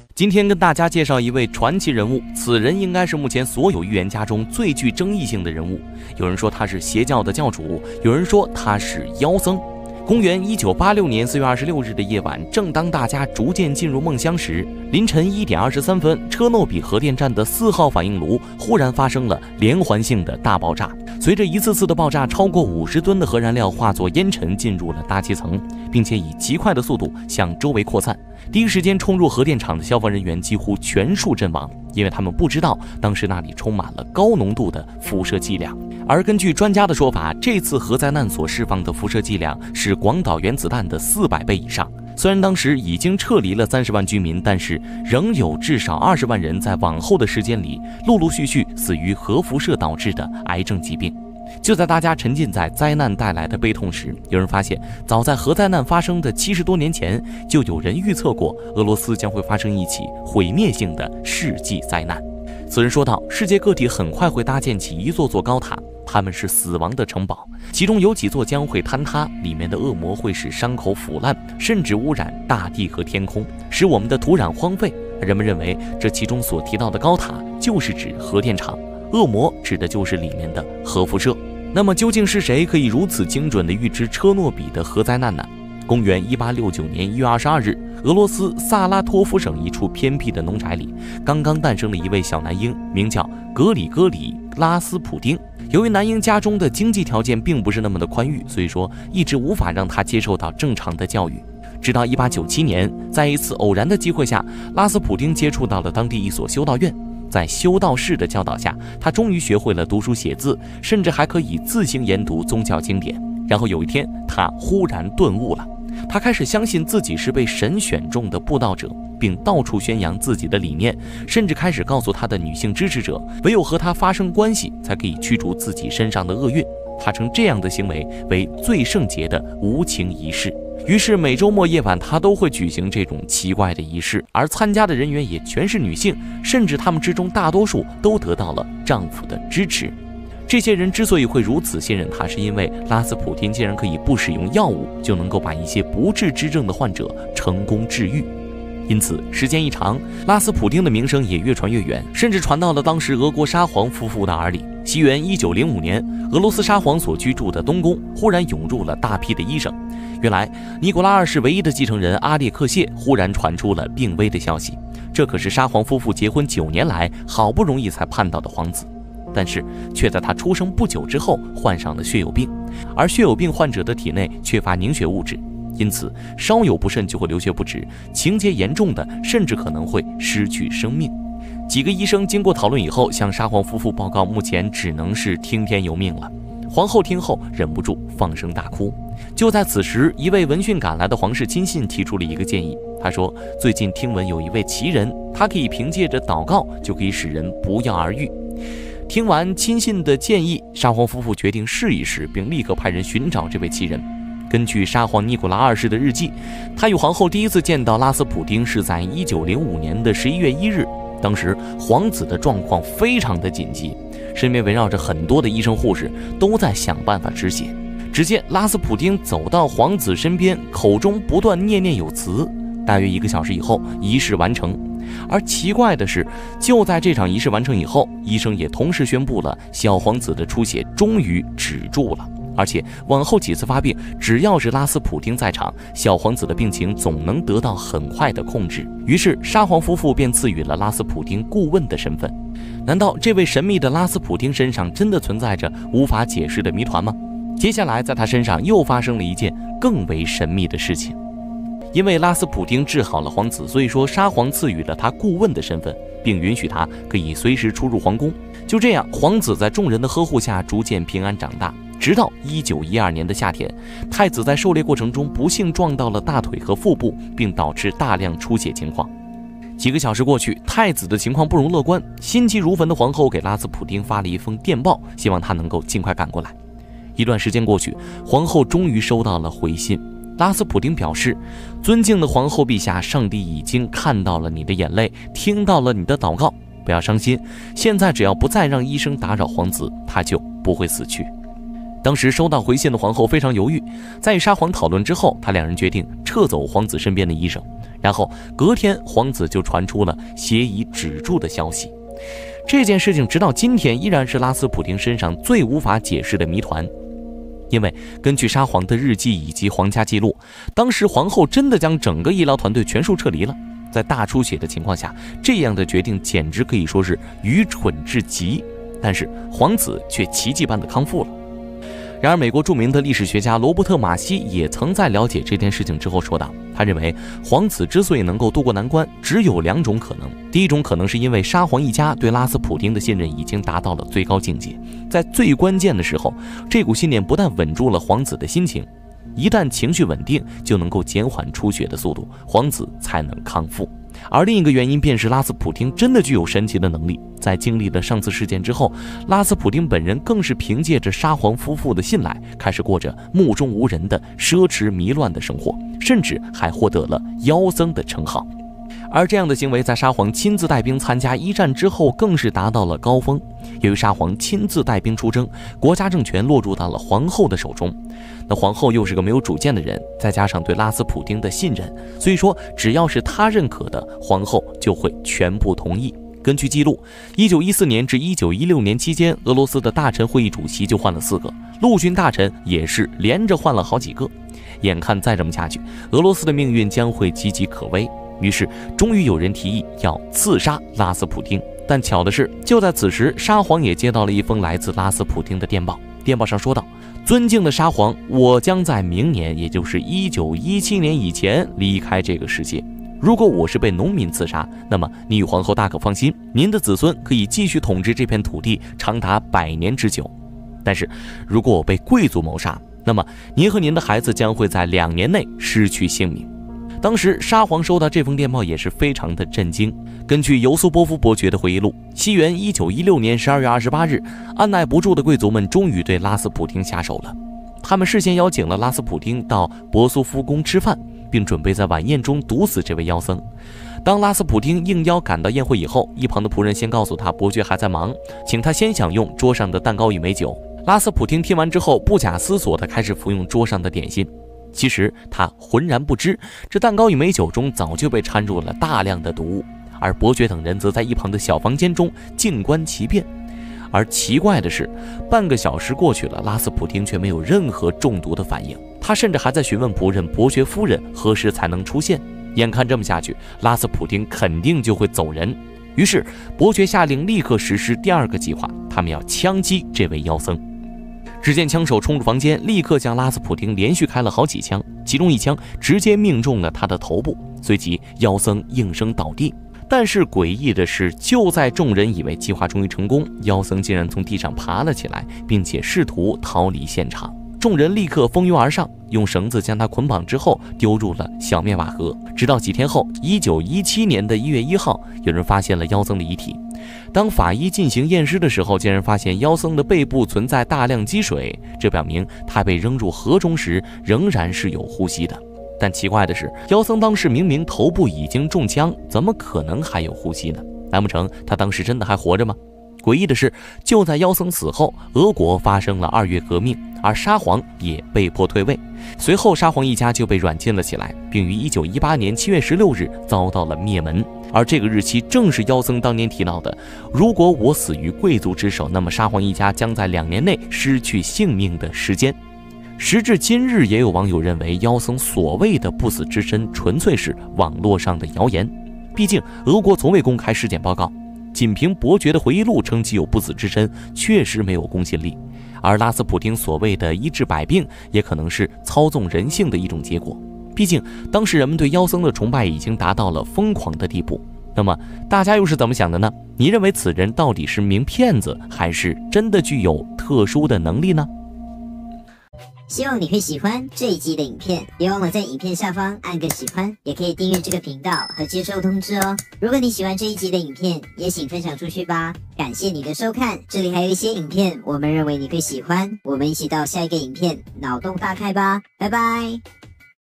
今天跟大家介绍一位传奇人物，此人应该是目前所有预言家中最具争议性的人物。有人说他是邪教的教主，有人说他是妖僧。公元1986年4月26日的夜晚，正当大家逐渐进入梦乡时，凌晨1点23分，车诺比核电站的4号反应炉忽然发生了连环性的大爆炸。随着一次次的爆炸，超过50吨的核燃料化作烟尘进入了大气层，并且以极快的速度向周围扩散。第一时间冲入核电厂的消防人员几乎全数阵亡，因为他们不知道当时那里充满了高浓度的辐射剂量。而根据专家的说法，这次核灾难所释放的辐射剂量是广岛原子弹的400倍以上。虽然当时已经撤离了30万居民，但是仍有至少20万人在往后的时间里陆陆续续死于核辐射导致的癌症疾病。就在大家沉浸在灾难带来的悲痛时，有人发现，早在核灾难发生的70多年前，就有人预测过俄罗斯将会发生一起毁灭性的世纪灾难。此人说道，世界各地很快会搭建起一座座高塔，他们是死亡的城堡，其中有几座将会坍塌，里面的恶魔会使伤口腐烂，甚至污染大地和天空，使我们的土壤荒废。人们认为这其中所提到的高塔就是指核电厂，恶魔指的就是里面的核辐射。那么究竟是谁可以如此精准地预知车诺比的核灾难呢？公元1869年1月22日，俄罗斯萨拉托夫省一处偏僻的农宅里，刚刚诞生了一位小男婴，名叫格里戈里·拉斯普丁。由于男婴家中的经济条件并不是那么的宽裕，所以说一直无法让他接受到正常的教育。直到1897年，在一次偶然的机会下，拉斯普丁接触到了当地一所修道院。在修道士的教导下，他终于学会了读书写字，甚至还可以自行研读宗教经典。然后有一天，他忽然顿悟了，他开始相信自己是被神选中的布道者，并到处宣扬自己的理念，甚至开始告诉他的女性支持者，唯有和他发生关系才可以驱逐自己身上的厄运。他称这样的行为为最圣洁的无情仪式。于是每周末夜晚，他都会举行这种奇怪的仪式，而参加的人员也全是女性，甚至他们之中大多数都得到了丈夫的支持。这些人之所以会如此信任他，是因为拉斯普丁竟然可以不使用药物就能够把一些不治之症的患者成功治愈。因此时间一长，拉斯普丁的名声也越传越远，甚至传到了当时俄国沙皇夫妇的耳里。西元1905年，俄罗斯沙皇所居住的东宫忽然涌入了大批的医生。原来尼古拉2世唯一的继承人阿列克谢忽然传出了病危的消息，这可是沙皇夫妇结婚9年来好不容易才盼到的皇子，但是却在他出生不久之后患上了血友病，而血友病患者的体内缺乏凝血物质，因此稍有不慎就会流血不止，情节严重的甚至可能会失去生命。几个医生经过讨论以后，向沙皇夫妇报告，目前只能是听天由命了。皇后听后忍不住放声大哭。就在此时，一位闻讯赶来的皇室亲信提出了一个建议，他说最近听闻有一位奇人，他可以凭借着祷告就可以使人不药而愈。听完亲信的建议，沙皇夫妇决定试一试，并立刻派人寻找这位奇人。根据沙皇尼古拉2世的日记，他与皇后第一次见到拉斯普丁是在1905年的11月1日，当时皇子的状况非常的紧急，身边围绕着很多的医生护士，都在想办法止血。只见拉斯普丁走到皇子身边，口中不断念念有词。大约1个小时以后，仪式完成。而奇怪的是，就在这场仪式完成以后，医生也同时宣布了小皇子的出血终于止住了，而且往后几次发病，只要是拉斯普丁在场，小皇子的病情总能得到很快的控制。于是沙皇夫妇便赐予了拉斯普丁顾问的身份。难道这位神秘的拉斯普丁身上真的存在着无法解释的谜团吗？接下来在他身上又发生了一件更为神秘的事情。因为拉斯普丁治好了皇子，所以说沙皇赐予了他顾问的身份，并允许他可以随时出入皇宫。就这样，皇子在众人的呵护下逐渐平安长大，直到1912年的夏天，太子在狩猎过程中不幸撞到了大腿和腹部，并导致大量出血情况。几个小时过去，太子的情况不容乐观，心急如焚的皇后给拉斯普丁发了一封电报，希望他能够尽快赶过来。一段时间过去，皇后终于收到了回信。拉斯普丁表示，尊敬的皇后陛下，上帝已经看到了你的眼泪，听到了你的祷告，不要伤心，现在只要不再让医生打扰皇子，他就不会死去。 当时收到回信的皇后非常犹豫，在与沙皇讨论之后，两人决定撤走皇子身边的医生。然后隔天，皇子就传出了协议止住的消息。这件事情直到今天依然是拉斯普丁身上最无法解释的谜团。因为根据沙皇的日记以及皇家记录，当时皇后真的将整个医疗团队全数撤离了。在大出血的情况下，这样的决定简直可以说是愚蠢至极。但是皇子却奇迹般的康复了。然而，美国著名的历史学家罗伯特·马西也曾在了解这件事情之后说道，他认为皇子之所以能够渡过难关，只有2种可能。第一种可能是因为沙皇一家对拉斯普丁的信任已经达到了最高境界，在最关键的时候，这股信念不但稳住了皇子的心情，一旦情绪稳定，就能够减缓出血的速度，皇子才能康复。而另一个原因便是拉斯普丁真的具有神奇的能力，在经历了上次事件之后，拉斯普丁本人更是凭借着沙皇夫妇的信赖，开始过着目中无人的奢侈糜乱的生活，甚至还获得了妖僧的称号。而这样的行为在沙皇亲自带兵参加一战之后更是达到了高峰。由于沙皇亲自带兵出征，国家政权落入到了皇后的手中。那皇后又是个没有主见的人，再加上对拉斯普丁的信任，所以说只要是他认可的，皇后就会全部同意。根据记录，1914年至1916年期间，俄罗斯的大臣会议主席就换了4个，陆军大臣也是连着换了好几个。眼看再这么下去，俄罗斯的命运将会岌岌可危。于是终于有人提议要刺杀拉斯普丁，但巧的是，就在此时，沙皇也接到了一封来自拉斯普丁的电报。电报上说道：尊敬的沙皇，我将在明年，也就是1917年以前离开这个世界。如果我是被农民刺杀，那么你与皇后大可放心，您的子孙可以继续统治这片土地长达100年之久。但是如果我被贵族谋杀，那么您和您的孩子将会在2年内失去性命。当时沙皇收到这封电报也是非常的震惊。根据尤苏波夫伯爵的回忆录，西元1916年12月28日，按耐不住的贵族们终于对拉斯普丁下手了。他们事先邀请了拉斯普丁到博苏夫宫吃饭，并准备在晚宴中毒死这位妖僧。当拉斯普丁应邀赶到宴会以后，一旁的仆人先告诉他伯爵还在忙，请他先享用桌上的蛋糕与美酒。拉斯普丁听完之后，不假思索地开始服用桌上的点心。其实他浑然不知，这蛋糕与美酒中早就被掺入了大量的毒物，而伯爵等人则在一旁的小房间中静观其变。而奇怪的是，半个小时过去了，拉斯普丁却没有任何中毒的反应，他甚至还在询问仆人伯爵夫人何时才能出现。眼看这么下去，拉斯普丁肯定就会走人。于是伯爵下令立刻实施第2个计划，他们要枪击这位妖僧。只见枪手冲入房间，立刻向拉斯普丁连续开了好几枪，其中1枪直接命中了他的头部，随即妖僧应声倒地。但是诡异的是，就在众人以为计划终于成功，妖僧竟然从地上爬了起来，并且试图逃离现场。众人立刻蜂拥而上，用绳子将他捆绑之后丢入了小面瓦河。直到几天后，1917年的1月1号，有人发现了妖僧的遗体。当法医进行验尸的时候，竟然发现妖僧的背部存在大量积水，这表明他被扔入河中时仍然是有呼吸的。但奇怪的是，妖僧当时明明头部已经中枪，怎么可能还有呼吸呢？难不成他当时真的还活着吗？诡异的是，就在妖僧死后，俄国发生了2月革命，而沙皇也被迫退位。随后沙皇一家就被软禁了起来，并于1918年7月16日遭到了灭门。而这个日期正是妖僧当年提到的，如果我死于贵族之手，那么沙皇一家将在2年内失去性命的时间。时至今日，也有网友认为妖僧所谓的不死之身纯粹是网络上的谣言，毕竟俄国从未公开尸检报告，仅凭伯爵的回忆录称其有不死之身，确实没有公信力。而拉斯普丁所谓的医治百病，也可能是操纵人性的一种结果。毕竟当时人们对妖僧的崇拜已经达到了疯狂的地步。那么大家又是怎么想的呢？你认为此人到底是名骗子，还是真的具有特殊的能力呢？ 希望你会喜欢这一集的影片，别忘了在影片下方按个喜欢，也可以订阅这个频道和接收通知哦。如果你喜欢这一集的影片，也请分享出去吧。感谢你的收看，这里还有一些影片，我们认为你会喜欢，我们一起到下一个影片脑洞大开吧，拜拜。